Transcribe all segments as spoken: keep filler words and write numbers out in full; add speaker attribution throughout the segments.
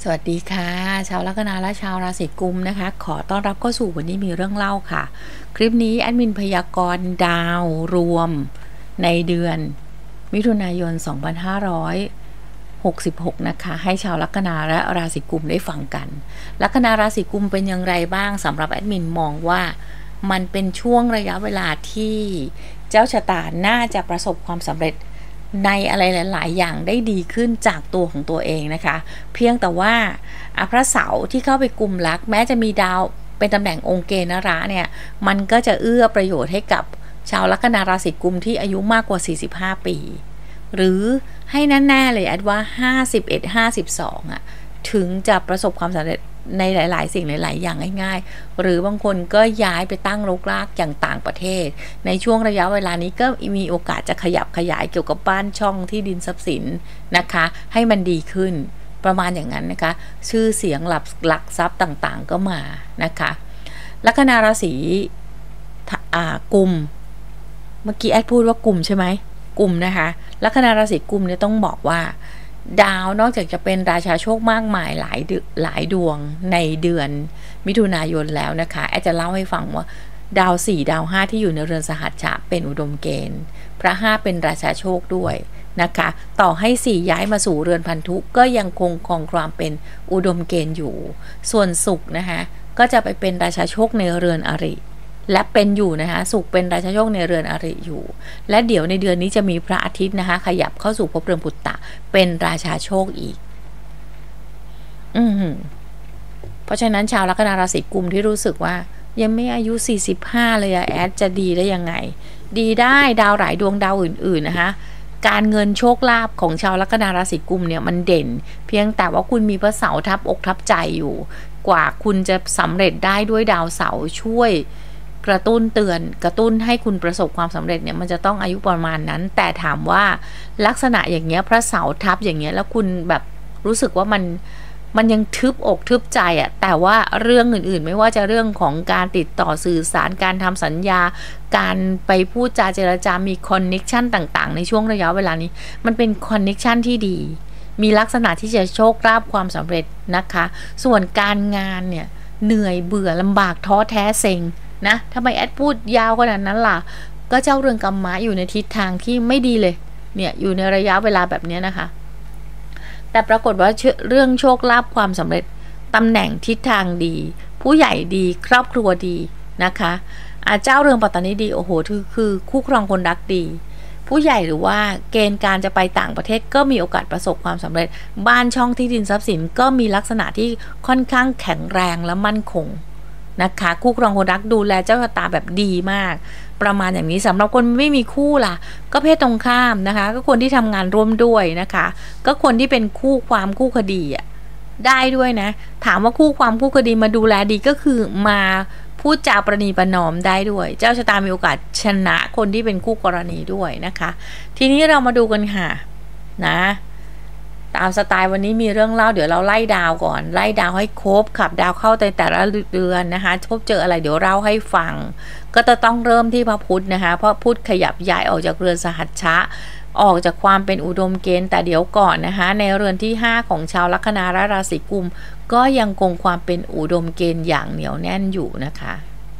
Speaker 1: สวัสดีค่ะชาวลัคนาและชาวราศีกุมนะคะขอต้อนรับเข้าสู่วันนี้มีเรื่องเล่าค่ะคลิปนี้แอดมินพยากรณ์ดาวรวมในเดือนมิถุนายนสองพันห้าร้อยหกสิบหกนะคะให้ชาวลัคนาและราศีกุมได้ฟังกันลัคนาราศีกุมเป็นอย่างไรบ้างสำหรับแอดมินมองว่ามันเป็นช่วงระยะเวลาที่เจ้าชะตาน่าจะประสบความสำเร็จในอะไรหลายๆอย่างได้ดีขึ้นจากตัวของตัวเองนะคะเพียงแต่ว่าพระเสาร์ที่เข้าไปกุมลักแม้จะมีดาวเป็นตำแหน่งองค์เกณฑ์นระเนี่ยมันก็จะเอื้อประโยชน์ให้กับชาวลัคนาราศีกุมที่อายุมากกว่าสี่สิบห้าปีหรือให้แน่ๆเลยแอดว่าห้าสิบเอ็ด ห้าสิบสองอ่ะถึงจะประสบความสำเร็จในหลายๆสิ่งหลายๆอย่างง่ายๆหรือบางคนก็ย้ายไปตั้งรกรากอย่างต่างประเทศในช่วงระยะเวลานี้ก็มีโอกาสจะขยับขยายเกี่ยวกับบ้านช่องที่ดินทรัพย์สินนะคะให้มันดีขึ้นประมาณอย่างนั้นนะคะชื่อเสียงหลักหลักทรัพย์ต่างๆก็มานะคะลัคนาราศีกุมเมื่อกี้แอดพูดว่ากุมใช่ไหมกุมนะคะลัคนาราศีกุมเนี่ยต้องบอกว่าดาวนอกจากจะเป็นราชาโชคมากมายหลายหลายดวงในเดือนมิถุนายนแล้วนะคะแอดจะเล่าให้ฟังว่าดาวสี่ดาวห้าที่อยู่ในเรือนสหัชชะเป็นอุดมเกณฑ์พระห้าเป็นราชาโชคด้วยนะคะต่อให้สี่ย้ายมาสู่เรือนพันธุก็ยังคงครองความเป็นอุดมเกณฑ์อยู่ส่วนศุกร์นะคะก็จะไปเป็นราชาโชคในเรือนอริและเป็นอยู่นะคะศุกร์เป็นราชาโชคในเรือนอริอยู่และเดี๋ยวในเดือนนี้จะมีพระอาทิตย์นะคะขยับเข้าสู่ภพเรือนปุตตะเป็นราชาโชคอีกอืมเพราะฉะนั้นชาวลัคนาราศีกุมที่รู้สึกว่ายังไม่อายุสี่สิบห้าเลยอะแอดจะดีได้ยังไงดีได้ดาวหลายดวงดาวอื่นๆนะคะการเงินโชคลาภของชาวลัคนาราศีกุมเนี่ยมันเด่นเพียงแต่ว่าคุณมีพระเสาร์ทับอกทับใจอยู่กว่าคุณจะสำเร็จได้ด้วยดาวเสาร์ช่วยกระตุ้นเตือนกระตุ้นให้คุณประสบความสำเร็จเนี่ยมันจะต้องอายุประมาณนั้นแต่ถามว่าลักษณะอย่างเงี้ยพระเสาร์ทับอย่างเงี้ยแล้วคุณแบบรู้สึกว่ามันมันยังทึบอกทึบใจอะแต่ว่าเรื่องอื่นๆไม่ว่าจะเรื่องของการติดต่อสื่อสารการทำสัญญาการไปพูดจาเจรจามีคอนเน็กชันต่างๆในช่วงระยะเวลานี้มันเป็นคอนเน็กชันที่ดีมีลักษณะที่จะโชคลาภความสำเร็จนะคะส่วนการงานเนี่ยเหนื่อยเบื่อลำบากท้อแท้เซ็งนะทำไมแอดพูดยาวขนาดนั้นล่ะก็เจ้าเรือนกรรมะอยู่ในทิศทางที่ไม่ดีเลยเนี่ยอยู่ในระยะเวลาแบบนี้นะคะแต่ปรากฏว่าเรื่องโชคลาภความสำเร็จตำแหน่งทิศทางดีผู้ใหญ่ดีครอบครัวดีนะคะอาเจ้าเรือนปัตตานีดีโอ้โหคือคือคู่ครองคนรักดีผู้ใหญ่หรือว่าเกณฑ์การจะไปต่างประเทศก็มีโอกาสประสบความสำเร็จบ้านช่องที่ดินทรัพย์สินก็มีลักษณะที่ค่อนข้างแข็งแรงและมั่นคงนะคะคู่ครองคนรักดูแลเจ้าชะตาแบบดีมากประมาณอย่างนี้สำหรับคนไม่มีคู่ล่ะก็เพศตรงข้ามนะคะก็คนที่ทำงานร่วมด้วยนะคะก็คนที่เป็นคู่ความคู่คดีอ่ะได้ด้วยนะถามว่าคู่ความคู่คดีมาดูแลดีก็คือมาพูดจาประนีประนอมได้ด้วยเจ้าชะตามีโอกาสชนะคนที่เป็นคู่กรณีด้วยนะคะทีนี้เรามาดูกันค่ะนะตามสไตล์วันนี้มีเรื่องเล่าเดี๋ยวเราไล่ดาวก่อนไล่ดาวให้ครบขับดาวเข้าในแต่ละเดือนนะคะพบเจออะไรเดี๋ยวเล่าให้ฟังก็จะต้องเริ่มที่พระพุธนะคะเพราะพุธขยับย้ายออกจากเรือนสหัชชะออกจากความเป็นอุดมเกณฑ์แต่เดี๋ยวก่อนนะคะในเรือนที่ห้าของชาวลัคนาราศีกุมก็ยังคงความเป็นอุดมเกณฑ์อย่างเหนียวแน่นอยู่นะคะ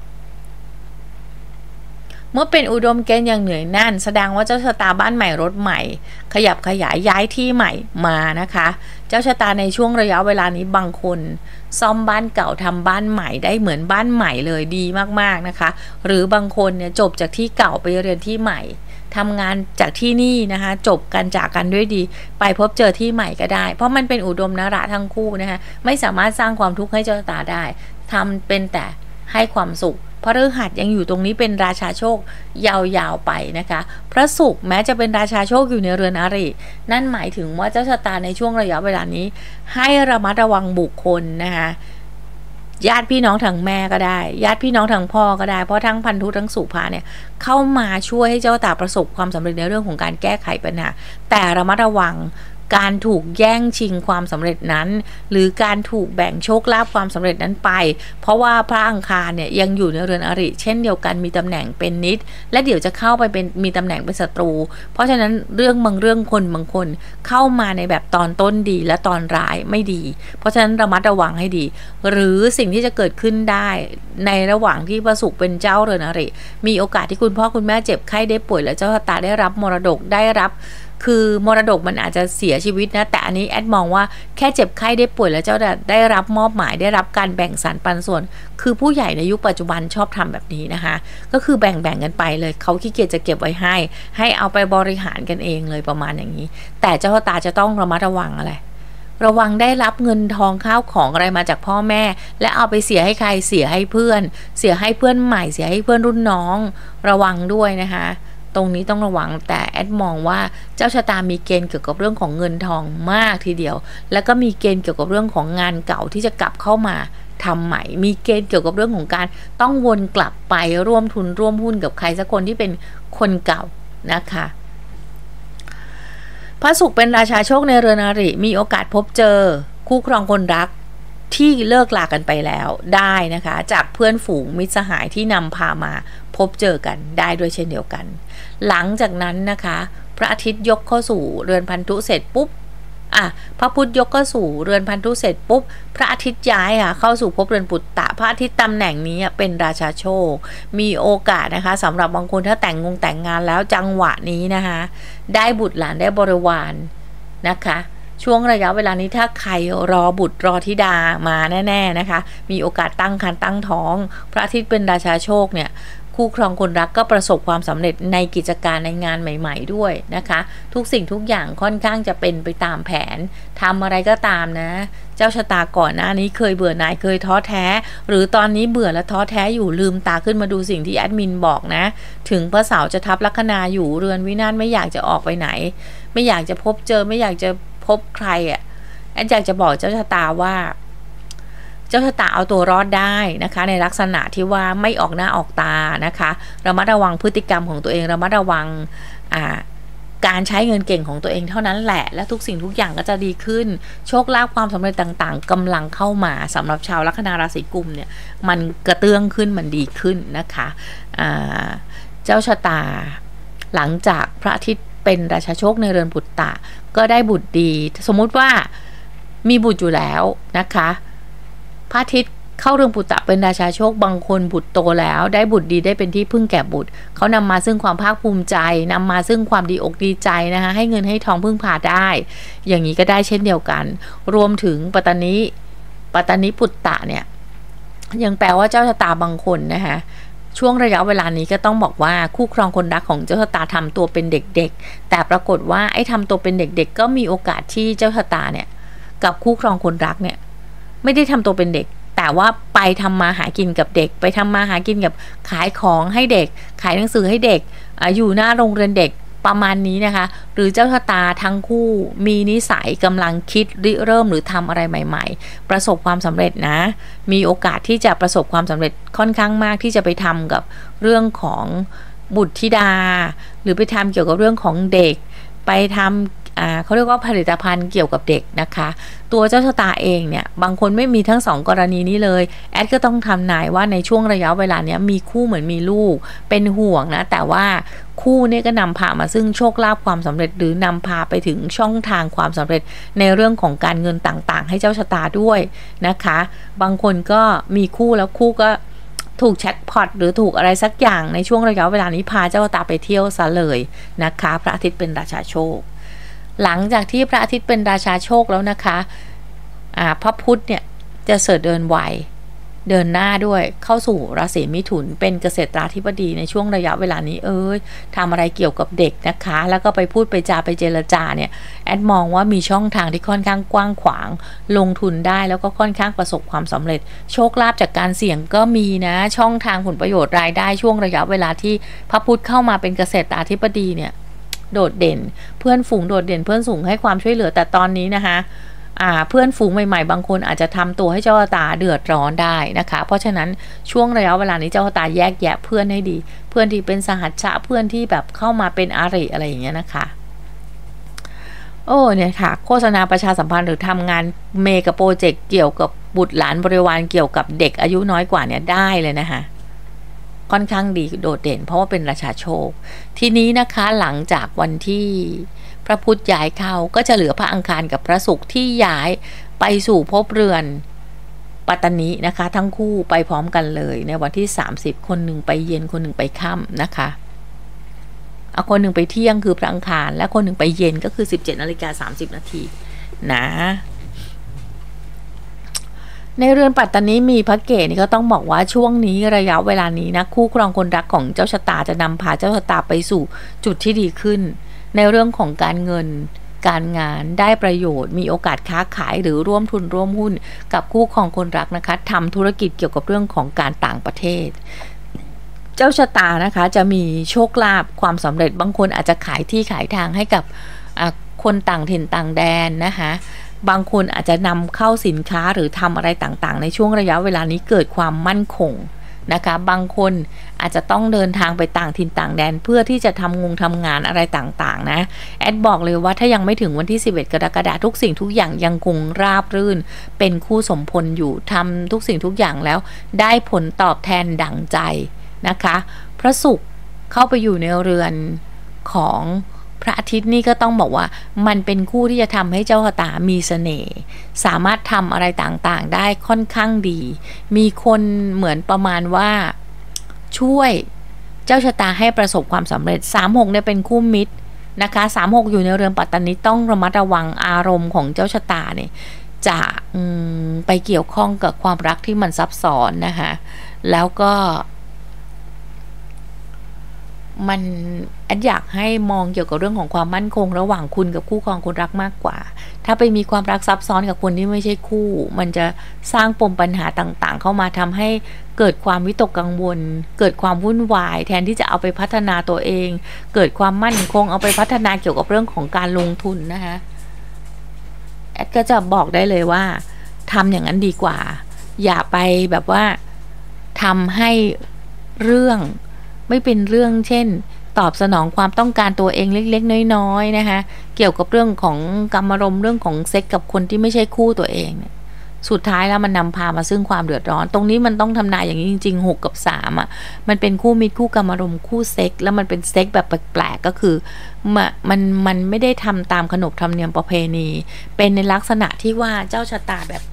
Speaker 1: เมื่อเป็นอุดมเกณฑ์อย่างเหนื่อยแน่นแสดงว่าเจ้าชะตาบ้านใหม่รถใหม่ขยับขยายย้ายที่ใหม่มานะคะเจ้าชะตาในช่วงระยะเวลานี้บางคนซ่อมบ้านเก่าทำบ้านใหม่ได้เหมือนบ้านใหม่เลยดีมากๆนะคะหรือบางคนเนี่ยจบจากที่เก่าไปเรียนที่ใหม่ทำงานจากที่นี่นะคะจบกันจากกันด้วยดีไปพบเจอที่ใหม่ก็ได้เพราะมันเป็นอุดมนระทั้งคู่นะคะไม่สามารถสร้างความทุกข์ให้เจ้าชะตาได้ทำเป็นแต่ให้ความสุขพระฤหัสยังอยู่ตรงนี้เป็นราชาโชคยาวๆไปนะคะพระศุกร์แม้จะเป็นราชาโชคอยู่ในเรือนอรินั่นหมายถึงว่าเจ้าชะตาในช่วงระยะเวลานี้ให้ระมัดระวังบุคคลนะคะญาติพี่น้องทางแม่ก็ได้ญาติพี่น้องทางพ่อก็ได้เพราะทั้งพันธุทั้งสุภาเนี่ยเข้ามาช่วยให้เจ้าตาประสบความสำเร็จในเรื่องของการแก้ไขปัญหาแต่ระมัดระวังการถูกแย่งชิงความสำเร็จนั้นหรือการถูกแบ่งโชคลาภความสำเร็จนั้นไปเพราะว่าพระอังคารเนี่ยยังอยู่ในเรือนอริเช่นเดียวกันมีตำแหน่งเป็นนิดและเดี๋ยวจะเข้าไปเป็นมีตำแหน่งเป็นศัตรูเพราะฉะนั้นเรื่องบางเรื่องคนบางคนเข้ามาในแบบตอนต้นดีและตอนร้ายไม่ดีเพราะฉะนั้นระมัดระวังให้ดีหรือสิ่งที่จะเกิดขึ้นได้ในระหว่างที่พระศุกร์เป็นเจ้าเรือนอริมีโอกาสที่คุณพ่อคุณแม่เจ็บไข้ได้ป่วยและเจ้าชะตาได้รับมรดกได้รับคือมรดกมันอาจจะเสียชีวิตนะแต่อันนี้แอดมองว่าแค่เจ็บไข้ได้ป่วยแล้วเจ้าได้รับมอบหมายได้รับการแบ่งสรรปันส่วนคือผู้ใหญ่ในยุคปัจจุบันชอบทำแบบนี้นะคะก็คือแบ่งแบ่งกันไปเลยเขาขี้เกียจจะเก็บไว้ให้ให้เอาไปบริหารกันเองเลยประมาณอย่างนี้แต่เจ้าตาจะต้องระมัดระวังอะไรระวังได้รับเงินทองข้าวของอะไรมาจากพ่อแม่และเอาไปเสียให้ใครเสียให้เพื่อนเสียให้เพื่อนใหม่เสียให้เพื่อนรุ่นน้องระวังด้วยนะคะตรงนี้ต้องระวังแต่แอดมองว่าเจ้าชะตามีเกณฑ์เกี่ยวกับเรื่องของเงินทองมากทีเดียวแล้วก็มีเกณฑ์เกี่ยวกับเรื่องของงานเก่าที่จะกลับเข้ามาทำใหม่มีเกณฑ์เกี่ยวกับเรื่องของการต้องวนกลับไปร่วมทุนร่วมหุ้นกับใครสักคนที่เป็นคนเก่านะคะพระศุกร์เป็นราชาโชคในเรือนอริมีโอกาสพบเจอคู่ครองคนรักที่เลิกลากันไปแล้วได้นะคะจากเพื่อนฝูงมิตรสหายที่นำพามาพบเจอกันได้ด้วยเช่นเดียวกันหลังจากนั้นนะคะพระอาทิตย์ยกเข้าสู่เรือนพันธุเสร็จปุ๊บอ่ะพระพุธยกเข้าสู่เรือนพันธุเสร็จปุ๊บพระอาทิตย์ย้ายค่ะเข้าสู่ภพเรือนปุตตะพระอาทิตย์ตำแหน่งนี้เป็นราชาโชคมีโอกาสนะคะสำหรับบางคนถ้าแต่งงงแต่งงานแล้วจังหวะนี้นะคะได้บุตรหลานได้บริวารนะคะช่วงระยะเวลานี้ถ้าใครรอบุตรรอธิดามาแน่ๆนะคะมีโอกาสตั้งครรภ์ตั้งท้องพระอาทิตย์เป็นราชาโชคเนี่ยคู่ครองคนรักก็ประสบความสำเร็จในกิจการในงานใหม่ๆด้วยนะคะทุกสิ่งทุกอย่างค่อนข้างจะเป็นไปตามแผนทำอะไรก็ตามนะเจ้าชะตาก่อนหน้านี้เคยเบื่อหน่ายเคยท้อแท้หรือตอนนี้เบื่อและท้อแท้อยู่ลืมตาขึ้นมาดูสิ่งที่แอดมินบอกนะถึงพระเสาร์จะทับลัคนาอยู่เรือนวินาศไม่อยากจะออกไปไหนไม่อยากจะพบเจอไม่อยากจะพบใครอ่ะแอดอยากจะบอกเจ้าชะตาว่าเจ้าชะตาเอาตัวรอดได้นะคะในลักษณะที่ว่าไม่ออกหน้าออกตานะคะระมัดระวังพฤติกรรมของตัวเองระมัดระวังอ่าการใช้เงินเก่งของตัวเองเท่านั้นแหละและทุกสิ่งทุกอย่างก็จะดีขึ้นโชคลาภความสำเร็จต่างๆกำลังเข้ามาสำหรับชาวลัคนาราศีกุมเนี่ยมันกระเตื้องขึ้นมันดีขึ้นนะคะอ่าเจ้าชะตาหลังจากพระอาทิตย์เป็นราชาโชคในเรือนปุตตะก็ได้บุตรดีสมมุติว่ามีบุตรอยู่แล้วนะคะพระอาทิตย์เข้าเรือนปุตตะเป็นราชาโชคบางคนบุตรโตแล้วได้บุตรดีได้เป็นที่พึ่งแก่บุตรเขานำมาซึ่งความภาคภูมิใจนำมาซึ่งความดีอกดีใจนะคะให้เงินให้ทองพึ่งพาได้อย่างนี้ก็ได้เช่นเดียวกันรวมถึงปัตตานิปัตตานิปุตตะเนี่ยยังแปลว่าเจ้าชะตาบางคนนะคะช่วงระยะเวลานี้ก็ต้องบอกว่าคู่ครองคนรักของเจ้าชะตาทำตัวเป็นเด็กๆแต่ปรากฏว่าไอ้ทำตัวเป็นเด็กๆก็มีโอกาสที่เจ้าชะตาเนี่ยกับคู่ครองคนรักเนี่ยไม่ได้ทำตัวเป็นเด็กแต่ว่าไปทำมาหากินกับเด็กไปทำมาหากินกับขายของให้เด็กขายหนังสือให้เด็ก อ, อยู่หน้าโรงเรียนเด็กประมาณนี้นะคะหรือเจ้าชะตาทั้งคู่มีนิสัยกำลังคิดริเริ่มหรือทำอะไรใหม่ๆประสบความสำเร็จนะมีโอกาสที่จะประสบความสำเร็จค่อนข้างมากที่จะไปทำกับเรื่องของบุตรธิดาหรือไปทำเกี่ยวกับเรื่องของเด็กไปทำอ่าเขาเรียกว่าผลิตภัณฑ์เกี่ยวกับเด็กนะคะตัวเจ้าชะตาเองเนี่ยบางคนไม่มีทั้งสองกรณีนี้เลยแอดก็ต้องทำนายว่าในช่วงระยะเวลาเนี้ยมีคู่เหมือนมีลูกเป็นห่วงนะแต่ว่าคู่เนี่ยก็นำพามาซึ่งโชคลาภความสำเร็จหรือนำพาไปถึงช่องทางความสำเร็จในเรื่องของการเงินต่างๆให้เจ้าชะตาด้วยนะคะบางคนก็มีคู่แล้วคู่ก็ถูกแจ็คพอตหรือถูกอะไรสักอย่างในช่วงระยะเวลานี้พาเจ้าชะตาไปเที่ยวซะเลยนะคะพระอาทิตย์เป็นราชาโชคหลังจากที่พระอาทิตย์เป็นราชาโชคแล้วนะคะอ่าพระพุธเนี่ยจะเสด็จเดินไวเดินหน้าด้วยเข้าสู่ราศีมิถุนเป็นเกษตราธิบดีในช่วงระยะเวลานี้เอ้ยทำอะไรเกี่ยวกับเด็กนะคะแล้วก็ไปพูดไปจาไปเจรจาเนี่ยแอดมองว่ามีช่องทางที่ค่อนข้างกว้างขวางลงทุนได้แล้วก็ค่อนข้างประสบความสำเร็จโชคลาภจากการเสี่ยงก็มีนะช่องทางผลประโยชน์รายได้ช่วงระยะเวลาที่พระพุธเข้ามาเป็นเกษตราธิบดีเนี่ยโดดเด่นเพื่อนฝูงโดดเด่นเพื่อนฝูงให้ความช่วยเหลือแต่ตอนนี้นะคะอ่าเพื่อนฝูงใหม่ๆบางคนอาจจะทำตัวให้เจ้าตาเดือดร้อนได้นะคะเพราะฉะนั้นช่วงระยะเวลานี้เจ้าตาแยกแยะเพื่อนให้ดีเพื่อนที่เป็นสหัชชะเพื่อนที่แบบเข้ามาเป็นอาริอะไรอย่างเงี้ยนะคะโอ้เนี่ยค่ะโฆษณาประชาสัมพันธ์หรือทำงานเมกะโปรเจกต์เกี่ยวกับบุตรหลานบริวารเกี่ยวกับเด็กอายุน้อยกว่าเนี่ยได้เลยนะคะค่อนข้างดีโดดเด่นเพราะว่าเป็นราชาโชคทีนี้นะคะหลังจากวันที่พระพุธย้ายเข้าก็จะเหลือพระอังคารกับพระศุกร์ที่ย้ายไปสู่ภพเรือนปัตตนินะคะทั้งคู่ไปพร้อมกันเลยในวันที่สามสิบคนหนึ่งไปเย็นคนหนึ่งไปค่ำนะคะเอาคนหนึ่งไปเที่ยงคือพระอังคารและคนหนึ่งไปเย็นก็คือสิบเจ็ดนาฬิกาสามสิบนาทีนะในเรือนปัตตานีมีพระเกศนี่ก็ต้องบอกว่าช่วงนี้ระยะเวลานี้นะคู่ครองคนรักของเจ้าชะตาจะนำพาเจ้าชะตาไปสู่จุดที่ดีขึ้นในเรื่องของการเงินการงานได้ประโยชน์มีโอกาสค้าขายหรือร่วมทุนร่วมหุ้นกับคู่ครองคนรักนะคะทำธุรกิจเกี่ยวกับเรื่องของการต่างประเทศเจ้าชะตานะคะจะมีโชคลาภความสำเร็จบางคนอาจจะขายที่ขายทางให้กับคนต่างถิ่นต่างแดนนะคะบางคนอาจจะนำเข้าสินค้าหรือทำอะไรต่างๆในช่วงระยะเวลานี้เกิดความมั่นคงนะคะบางคนอาจจะต้องเดินทางไปต่างถิ่นต่างแดนเพื่อที่จะทำงงทำงานอะไรต่างๆนะแอดบอกเลยว่าถ้ายังไม่ถึงวันที่สิบเอ็ดกรกฎาคมทุกสิ่งทุกอย่างยังคงราบรื่นเป็นคู่สมพลอยู่ทำทุกสิ่งทุกอย่างแล้วได้ผลตอบแทนดั่งใจนะคะพระศุกร์เข้าไปอยู่ในเรือนของพระอาทิตย์นี่ก็ต้องบอกว่ามันเป็นคู่ที่จะทำให้เจ้าชะตามีเสน่ห์สามารถทำอะไรต่างๆได้ค่อนข้างดีมีคนเหมือนประมาณว่าช่วยเจ้าชะตาให้ประสบความสำเร็จสามหกเนี่ยเป็นคู่มิตรนะคะสามหกอยู่ในเรือนปัตตานีต้องระมัดระวังอารมณ์ของเจ้าชะตาเนี่ยจะไปเกี่ยวข้องกับความรักที่มันซับซ้อนนะคะแล้วก็มันแอดอยากให้มองเกี่ยวกับเรื่องของความมั่นคงระหว่างคุณกับคู่ครองคนรักมากกว่าถ้าไปมีความรักซับซ้อนกับคนที่ไม่ใช่คู่มันจะสร้างปมปัญหาต่างๆเข้ามาทำให้เกิดความวิตกกังวลเกิดความวุ่นวายแทนที่จะเอาไปพัฒนาตัวเองเกิดความมั่นคงเอาไปพัฒนาเกี่ยวกับเรื่องของการลงทุนนะคะแอดก็จะบอกได้เลยว่าทำอย่างนั้นดีกว่าอย่าไปแบบว่าทำให้เรื่องไม่เป็นเรื่องเช่นตอบสนองความต้องการตัวเองเล็กๆน้อยๆนะคะเกี่ยวกับเรื่องของกรรมารมณ์เรื่องของเซ็กกับคนที่ไม่ใช่คู่ตัวเองสุดท้ายแล้วมันนำพามาซึ่งความเดือดร้อนตรงนี้มันต้องทำนายอย่างนี้จริงๆหกกับสามอ่ะมันเป็นคู่มิตรคู่กรรมารมณ์คู่เซ็กแล้วมันเป็นเซ็กแบบแปลกๆก็คือมันมันไม่ได้ทำตามขนบธรรมเนียมประเพณีเป็นในลักษณะที่ว่าเจ้าชะตาแบบ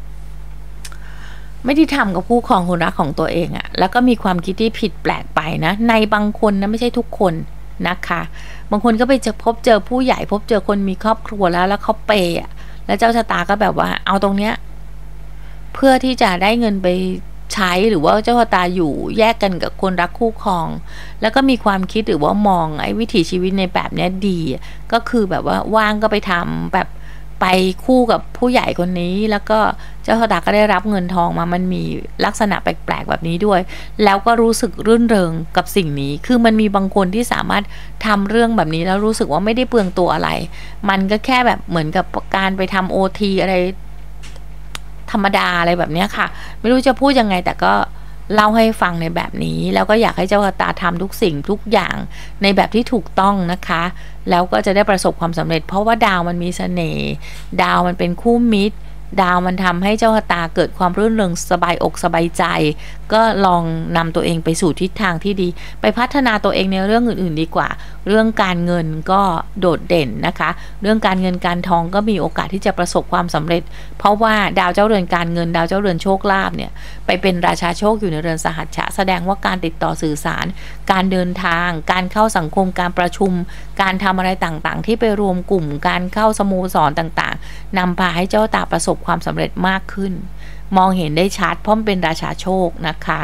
Speaker 1: ไม่ได้ทำกับคู่ครองคนรักของตัวเองอะแล้วก็มีความคิดที่ผิดแปลกไปนะในบางคนนะไม่ใช่ทุกคนนะคะบางคนก็ไปเจอพบเจอผู้ใหญ่พบเจอคนมีครอบครัวแล้วแล้วเขาเปย์อะแล้วเจ้าชะตาก็แบบว่าเอาตรงเนี้ยเพื่อที่จะได้เงินไปใช้หรือว่าเจ้าชะตาอยู่แยกกันกับคนรักคู่ครองแล้วก็มีความคิดหรือว่ามองไอ้วิถีชีวิตในแบบนี้ดีก็คือแบบว่าว่างก็ไปทำแบบไปคู่กับผู้ใหญ่คนนี้แล้วก็เจ้าชะตาก็ได้รับเงินทองมามันมีลักษณะแปลกๆแบบนี้ด้วยแล้วก็รู้สึกรื่นเริงกับสิ่งนี้คือมันมีบางคนที่สามารถทำเรื่องแบบนี้แล้วรู้สึกว่าไม่ได้เปลืองตัวอะไรมันก็แค่แบบเหมือนกับการไปทำโอทีอะไรธรรมดาอะไรแบบนี้ค่ะไม่รู้จะพูดยังไงแต่ก็เล่าให้ฟังในแบบนี้แล้วก็อยากให้เจ้าชะตาทำทุกสิ่งทุกอย่างในแบบที่ถูกต้องนะคะแล้วก็จะได้ประสบความสำเร็จเพราะว่าดาวมันมีเสน่ห์ดาวมันเป็นคู่มิตรดาวมันทำให้เจ้าชะตาเกิดความรื่นเริงสบายอกสบายใจก็ลองนำตัวเองไปสู่ทิศทางที่ดีไปพัฒนาตัวเองในเรื่องอื่นๆดีกว่าเรื่องการเงินก็โดดเด่นนะคะเรื่องการเงินการทองก็มีโอกาสที่จะประสบความสำเร็จเพราะว่าดาวเจ้าเรือนการเงินดาวเจ้าเรือนโชคลาภเนี่ยไปเป็นราชาโชคอยู่ในเรือนสหัชชะแสดงว่าการติดต่อสื่อสารการเดินทางการเข้าสังคมการประชุมการทำอะไรต่างๆที่ไปรวมกลุ่มการเข้าสโมสรต่างๆนำพาให้เจ้าตาประสบความสำเร็จมากขึ้นมองเห็นได้ชัดเพราะมันเป็นราชาโชคนะคะ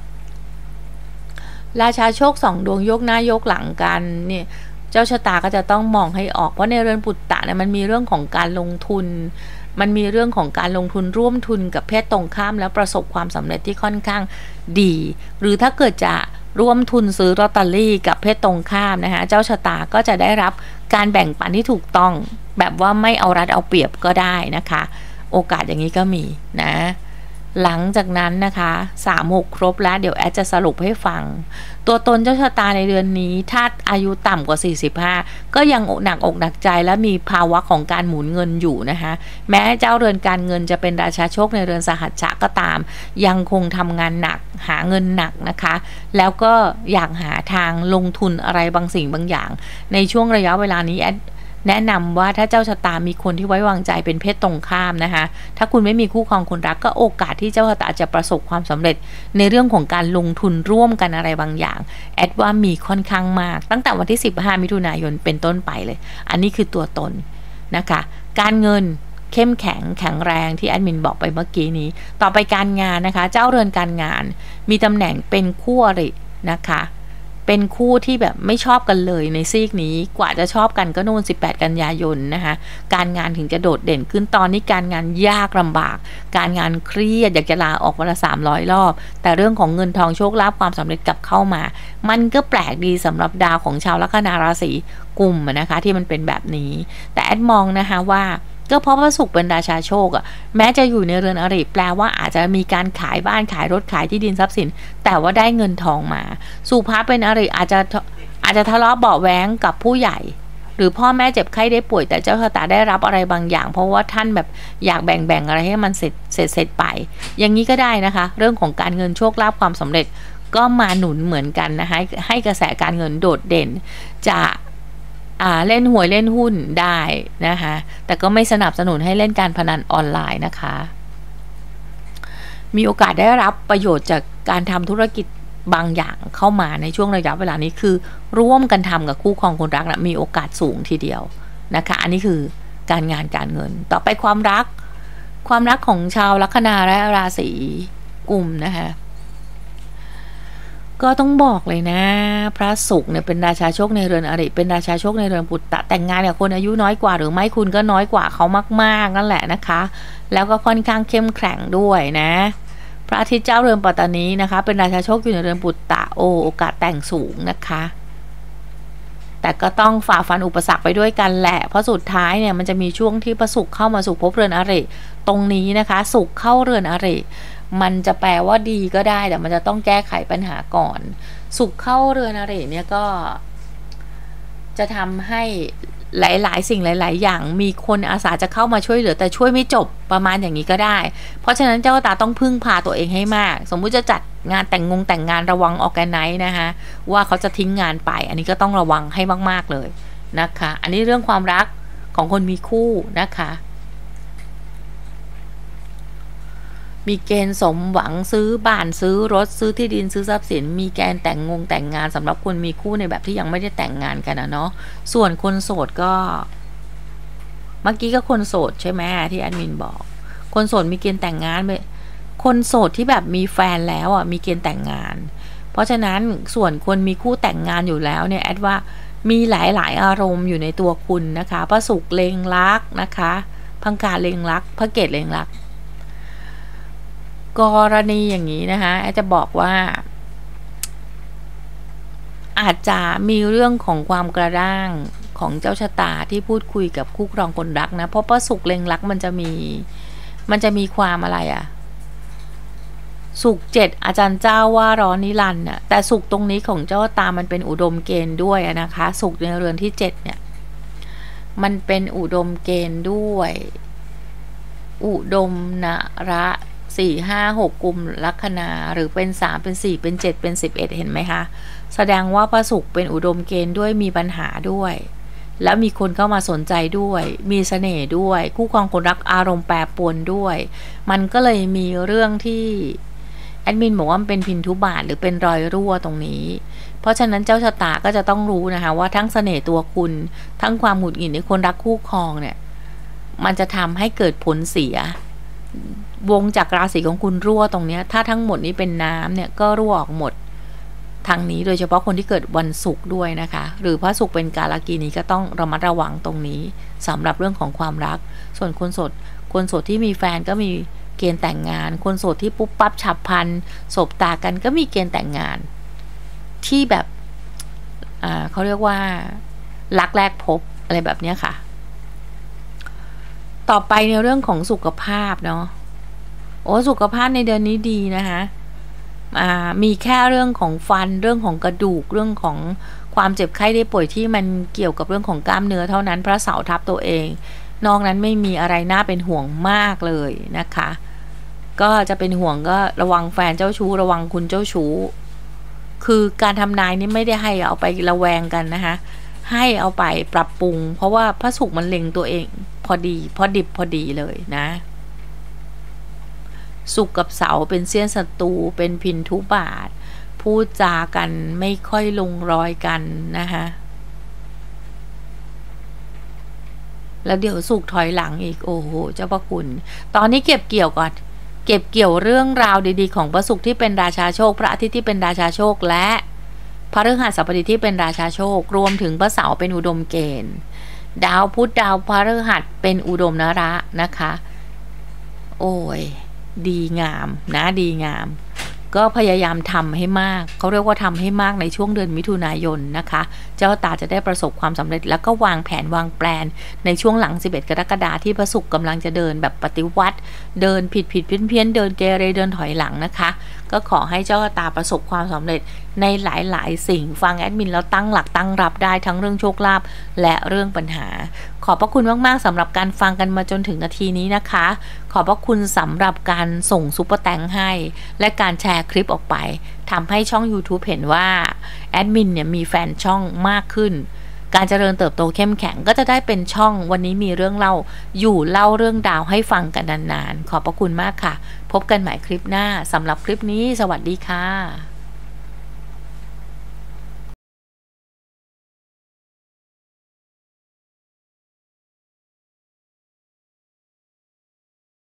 Speaker 1: ราชาโชคสองดวงยกหน้ายกหลังกันเนี่ยเจ้าชะตาก็จะต้องมองให้ออกเพราะในเรือนปุตตะเนี่ยมันมีเรื่องของการลงทุนมันมีเรื่องของการลงทุนร่วมทุนกับเพศตรงข้ามแล้วประสบความสำเร็จที่ค่อนข้างดีหรือถ้าเกิดจะร่วมทุนซื้อลอตเตอรี่กับเพศตรงข้ามนะคะเจ้าชะตาก็จะได้รับการแบ่งปันที่ถูกต้องแบบว่าไม่เอารัดเอาเปรียบก็ได้นะคะโอกาสอย่างนี้ก็มีนะหลังจากนั้นนะคะสาม หกครบแล้วเดี๋ยวแอดจะสรุปให้ฟังตัวตนเจ้าชะตาในเดือนนี้ถ้าอายุต่ำกว่าสี่สิบห้าก็ยังอกหนักอกหนักใจและมีภาวะของการหมุนเงินอยู่นะคะแม้เจ้าเรือนการเงินจะเป็นราชาโชคในเรือนสหัชชะก็ตามยังคงทำงานหนักหาเงินหนักนะคะแล้วก็อยากหาทางลงทุนอะไรบางสิ่งบางอย่างในช่วงระยะเวลานี้แอดแนะนำว่าถ้าเจ้าชะตามีคนที่ไว้วางใจเป็นเพศตรงข้ามนะคะถ้าคุณไม่มีคู่ครองคนรักก็โอกาสที่เจ้าชะตาจะประสบความสำเร็จในเรื่องของการลงทุนร่วมกันอะไรบางอย่างแอดว่ามีค่อนข้างมากตั้งแต่วันที่สิบห้ามิถุนายนเป็นต้นไปเลยอันนี้คือตัวตนนะคะการเงินเข้มแข็งแข็งแรงที่แอดมินบอกไปเมื่อกี้นี้ต่อไปการงานนะคะเจ้าเรือนการงานมีตำแหน่งเป็นคู่อรินะคะเป็นคู่ที่แบบไม่ชอบกันเลยในซีกนี้กว่าจะชอบกันก็นู่นสิบแปดกันยายนนะคะการงานถึงจะโดดเด่นขึ้นตอนนี้การงานยากลำบากการงานเครียดอยากจะลาออกวันละสามร้อยรอบแต่เรื่องของเงินทองโชคลาภความสำเร็จกลับเข้ามามันก็แปลกดีสำหรับดาวของชาวลัคนาราศีกุมนะคะที่มันเป็นแบบนี้แต่แอดมองนะคะว่าก็เพราะว่าศุกร์เป็นราชาโชคอะแม้จะอยู่ในเรือนอริแปลว่าอาจจะมีการขายบ้านขายรถขายที่ดินทรัพย์สินแต่ว่าได้เงินทองมาสุภาพเป็นอริอาจจะอาจจะทะเลาะเบาะแว้งกับผู้ใหญ่หรือพ่อแม่เจ็บไข้ได้ป่วยแต่เจ้าชะตาได้รับอะไรบางอย่างเพราะว่าท่านแบบอยากแบ่งๆอะไรให้มันเสร็จเสร็จเสร็จไปอย่างนี้ก็ได้นะคะเรื่องของการเงินโชคลาภความสำเร็จก็มาหนุนเหมือนกันนะคะให้กระแสการเงินโดดเด่นจะอ่าเล่นหวยเล่นหุ้นได้นะคะแต่ก็ไม่สนับสนุนให้เล่นการพนันออนไลน์นะคะมีโอกาสได้รับประโยชน์จากการทำธุรกิจบางอย่างเข้ามาในช่วงระยะเวลานี้คือร่วมกันทำกับคู่ครองคนรักนะมีโอกาสสูงทีเดียวนะคะอันนี้คือการงานการเงินต่อไปความรักความรักของชาวลัคนาและราศีกุมนะคะก็ต้องบอกเลยนะพระศุกร์เนี่ยเป็นราชาโชคในเรือนอริเป็นราชาโชคในเรือนปุตตะแต่งงานกับคนอายุน้อยกว่าหรือไม่คุณก็น้อยกว่าเขามากๆนั่นแหละนะคะแล้วก็ค่อนข้างเข้มแข็งด้วยนะพระอาทิตย์เจ้าเรือนปัตตานีนะคะเป็นราชาโชคอยู่ในเรือนปุตตะโอโอกาสแต่งสูงนะคะแต่ก็ต้องฝ่าฟันอุปสรรคไปด้วยกันแหละเพราะสุดท้ายเนี่ยมันจะมีช่วงที่พระศุกร์เข้ามาสู่ภพเรือนอริตรงนี้นะคะศุกร์เข้าเรือนอริมันจะแปลว่าดีก็ได้แต่มันจะต้องแก้ไขปัญหาก่อนศุกร์เข้าเรือนอริเนี่ยก็จะทำให้หลายๆสิ่งหลายๆอย่างมีคนอาสาจะเข้ามาช่วยเหลือแต่ช่วยไม่จบประมาณอย่างนี้ก็ได้เพราะฉะนั้นเจ้าตาต้องพึ่งพาตัวเองให้มากสมมุติจะจัดงานแต่งงงแต่งงานระวังออร์แกไนซ์นะคะว่าเขาจะทิ้งงานไปอันนี้ก็ต้องระวังให้มากๆเลยนะคะอันนี้เรื่องความรักของคนมีคู่นะคะมีเกณฑ์สมหวังซื้อบ้านซื้อรถซื้อที่ดินซื้อทรัพย์สินมีแกณฑ์แต่งงงแต่งงานสำหรับคนมีคู่ในแบบที่ยังไม่ได้แต่งงานกันนะเนาะส่วนคนโสดก็เมื่อกี้ก็คนโสดใช่ไหมที่แอดมินบอกคนโสดมีเกณฑ์แต่งงานไปคนโสดที่แบบมีแฟนแล้วอ่ะมีเกณฑ์แต่งงานเพราะฉะนั้นส่วนคนมีคู่แต่งงานอยู่แล้วเนี่ยแอดว่ามีหลายๆอารมณ์อยู่ในตัวคุณนะคะพระศุกร์เล็งรักนะคะพังกาเล็งรักพระเกศเล็งรักกรณีอย่างนี้นะคะแอดจะบอกว่าอาจจะมีเรื่องของความกระด้างของเจ้าชะตาที่พูดคุยกับคู่ครองคนรักนะเพราะพระศุกร์เล็งรักมันจะมีมันจะมีความอะไรอะศุกร์เจ็ดอาจารย์เจ้าว่าร้อนนิรันดร์น่ะแต่ศุกร์ตรงนี้ของเจ้าตามันเป็นอุดมเกณฑ์ด้วยนะคะศุกร์ในเรือนที่เจ็ดเนี่ยมันเป็นอุดมเกณฑ์ด้วยอุดมนระสี่ห้าหกกุมลัคนาหรือเป็นสามเป็นสี่เป็นเจ็ดเป็นสิบเอ็ดเห็นไหมคะแสดงว่าพระศุกร์เป็นอุดมเกณฑ์ด้วยมีปัญหาด้วยแล้วมีคนเข้ามาสนใจด้วยมีเสน่ห์ด้วยคู่ครองคนรักอารมณ์แปรปรวนด้วยมันก็เลยมีเรื่องที่แอดมินบอกว่ามันเป็นพินทุบาทหรือเป็นรอยรั่วตรงนี้เพราะฉะนั้นเจ้าชะตาก็จะต้องรู้นะคะว่าทั้งเสน่ห์ตัวคุณทั้งความหงุดหงิดในคนรักคู่ครองเนี่ยมันจะทำให้เกิดผลเสียวงจากราศีของคุณรั่วตรงนี้ถ้าทั้งหมดนี้เป็นน้ำเนี่ยก็รั่วออกหมดทางนี้โดยเฉพาะคนที่เกิดวันศุกร์ด้วยนะคะหรือพระศุกร์เป็นกาลกินีก็ต้องระมัดระวังตรงนี้สำหรับเรื่องของความรักส่วนคนโสดคนโสดที่มีแฟนก็มีเกณฑ์แต่งงานคนโสดที่ปุ๊บปั๊บฉับพลันสบตากันก็มีเกณฑ์แต่งงานที่แบบอ่าเขาเรียกว่ารักแรกพบอะไรแบบนี้ค่ะต่อไปในเรื่องของสุขภาพเนาะโอ้สุขภาพในเดือนนี้ดีนะคะอ่ามีแค่เรื่องของฟันเรื่องของกระดูกเรื่องของความเจ็บไข้ได้ป่วยที่มันเกี่ยวกับเรื่องของกล้ามเนื้อเท่านั้นพระเสาร์ทับตัวเองนอกนั้นไม่มีอะไรน่าเป็นห่วงมากเลยนะคะก็จะเป็นห่วงก็ระวังแฟนเจ้าชู้ระวังคุณเจ้าชู้คือการทำนายนี่ไม่ได้ให้เอาไประแวงกันนะคะให้เอาไปปรับปรุงเพราะว่าพระศุกร์มันเล็งตัวเองพอดีพอดิบพอดีเลยนะศุกร์กับเสาร์เป็นเสี้ยนศัตรูเป็นพินทุบาทพูดจากันไม่ค่อยลงรอยกันนะคะแล้วเดี๋ยวศุกร์ถอยหลังอีกโอ้โหเจ้าพระคุณตอนนี้เก็บเกี่ยวก่อนเก็บเกี่ยวเรื่องราวดีๆของพระศุกร์ที่เป็นราชาโชคพระอาทิตย์ที่เป็นราชาโชคและพระฤหัสบดีที่เป็นราชาโชครวมถึงพระเสาร์เป็นอุดมเกณฑ์ดาวพุธดาวพฤหัสเป็นอุดมนระนะคะโอ้ยดีงามนะดีงามก็พยายามทำให้มากเขาเรียกว่าทำให้มากในช่วงเดือนมิถุนายนนะคะเจ้าตาจะได้ประสบความสำเร็จแล้วก็วางแผนวางแปลนในช่วงหลังสิบเอ็ดกรกฎาคมที่พระศุกร์กำลังจะเดินแบบปฏิวัติเดินผิดผิดเพี้ยนเพี้ยนเดินเกเรเดินถอยหลังนะคะก็ขอให้เจ้าตาประสบความสำเร็จในหลายๆสิ่งฟังแอดมินแล้วตั้งหลักตั้งรับได้ทั้งเรื่องโชคลาภและเรื่องปัญหาขอบพระคุณมากๆสำหรับการฟังกันมาจนถึงนาทีนี้นะคะขอบพระคุณสำหรับการส่งซุปเปอร์แตงให้และการแชร์คลิปออกไปทำให้ช่อง YouTube เห็นว่าแอดมินเนี่ยมีแฟนช่องมากขึ้นการเจริญเติบโตเข้มแข็งก็จะได้เป็นช่องวันนี้มีเรื่องเล่าอยู่เล่าเรื่องดาวให้ฟังกันนานๆขอบพระคุณมากค่ะพบกันใหม่คลิปหน้าสำหรับคลิปนี้สวัสดีค่ะ